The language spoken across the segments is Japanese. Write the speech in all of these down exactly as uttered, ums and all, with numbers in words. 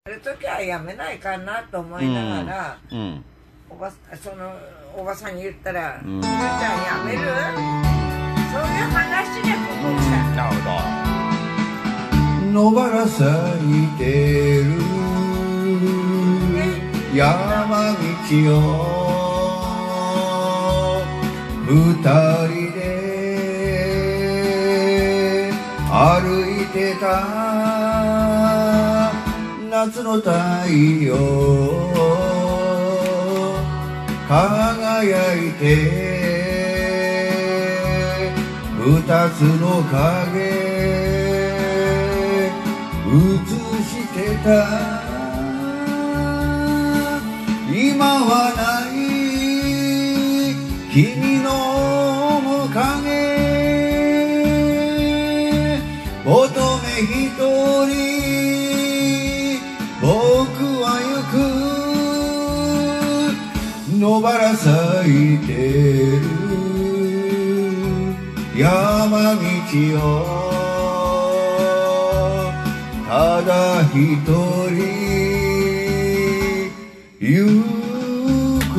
る時はやめないかなと思いながら、 うん、 おばそのおばさんに言ったら「ゆうちゃんやめる?」そういう話でここ来た。 なるほど。 野原咲いてる山道を二人で歩いてた夏の太陽輝いて二つの影映してた今はない君の面影乙女一人僕は行く野原咲いてる山道をただ一人行く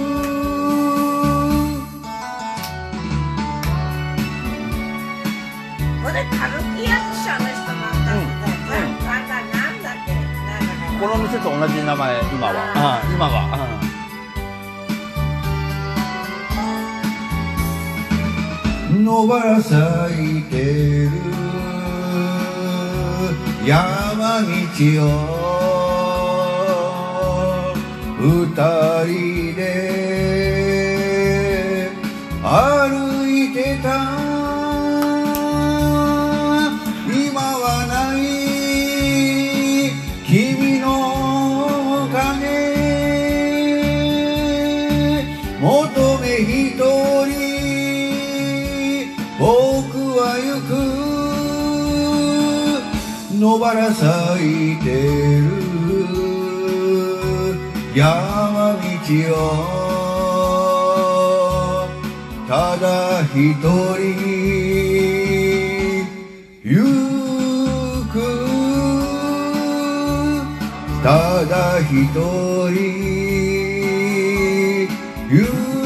これ歌舞伎役者の人なんだけど、なんかなんだっけ、なんだかこの店と同じ名前今は、うん、今は、 うん、野原咲いてる山道を二人で歩いてた今はない君の影求め一人僕は行く野原咲いてる山道をただ一人行くただ一人行く